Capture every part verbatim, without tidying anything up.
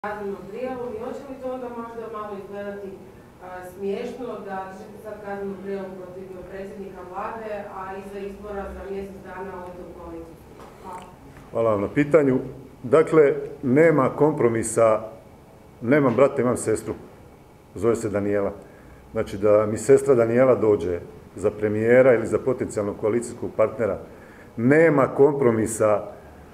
kaznenom prijavom i hoće li to onda možda malo izgledati a, smiješno da ćete sad kaznenu prijavu protiv predsjednika vlade, a iza izbora za mjesec dana ovdje u koaliciju? Hvala. Hvala vam na pitanju. Dakle, nema kompromisa, nemam brata, imam sestru, zove se Danijela. Znači da mi sestra Danijela dođe za premijera ili za potencijalnog koalicijskog partnera, nema kompromisa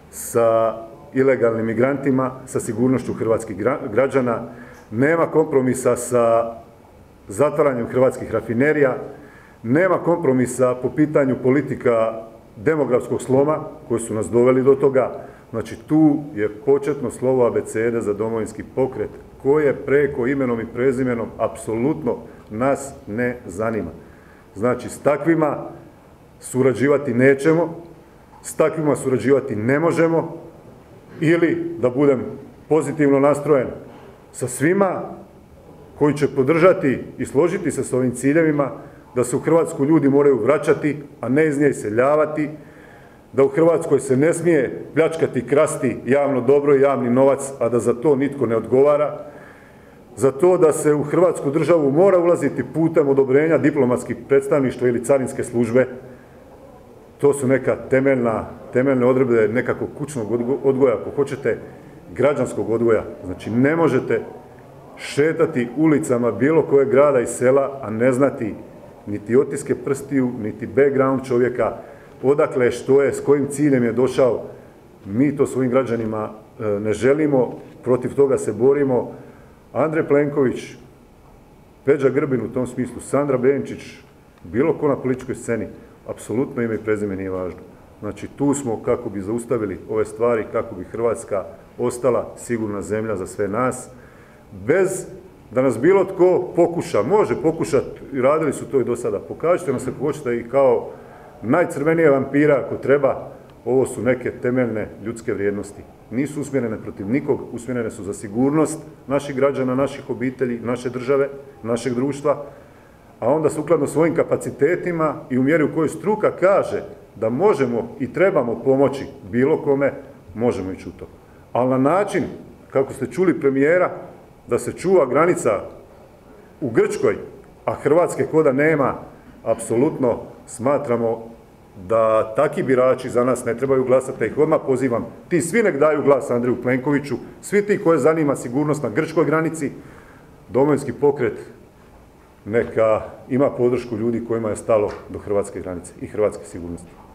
sa ilegalnim migrantima, sa sigurnošću hrvatskih građana, nema kompromisa sa zatvaranjem hrvatskih rafinerija, nema kompromisa po pitanju politika demografskog sloma koji su nas doveli do toga. Znači tu je početno slovo abecede za domovinski pokret koje preko imenom i prezimenom apsolutno nas ne zanima. Znači s takvima surađivati nećemo, s takvima surađivati ne možemo, ili da budem pozitivno nastrojen sa svima koji će podržati i složiti se s ovim ciljevima da se u Hrvatsku ljudi moraju vraćati, a ne iz nje iseljavati, da u Hrvatskoj se ne smije pljačkati, krasti javno dobro i javni novac, a da za to nitko ne odgovara, za to da se u Hrvatsku državu mora ulaziti putem odobrenja diplomatskih predstavništva ili carinske službe. To su neka temeljna, temeljne odredbe nekakvog kućnog odgoja, ako hoćete, građanskog odgoja. Znači ne možete šetati ulicama bilo kojeg grada i sela, a ne znati niti otiske prstiju, niti background čovjeka, odakle, što je, s kojim ciljem je došao. Mi to svojim građanima ne želimo, protiv toga se borimo. Andrej Plenković, Peđa Grbin u tom smislu, Sandra Benčić, bilo ko na političkoj sceni, apsolutno ime i prezime nije važno. Znači tu smo kako bi zaustavili ove stvari, kako bi Hrvatska ostala sigurna zemlja za sve nas, bez da nas bilo tko pokuša, može pokušati, i radili su to i do sada, pokažite nam se ako hoćete i kao najcrvenije vampira ako treba. Ovo su neke temeljne ljudske vrijednosti. Nisu usmjerene protiv nikog, usmjerene su za sigurnost naših građana, naših obitelji, naše države, našeg društva, a onda sukladno svojim kapacitetima i u mjeri u kojoj struka kaže da možemo i trebamo pomoći bilo kome, možemo ići u to. Ali na način, kako ste čuli premijera, da se čuva granica u Grčkoj, a Hrvatske koda nema, apsolutno smatramo da taki birači za nas ne trebaju glasati, da ih odmah pozivam. Ti svi nek daju glas Andreju Plenkoviću, svi ti koje zanima sigurnost na grčkoj granici, domovinski pokret neka ima podršku ljudi kojima je stalo do hrvatske granice i hrvatske sigurnosti.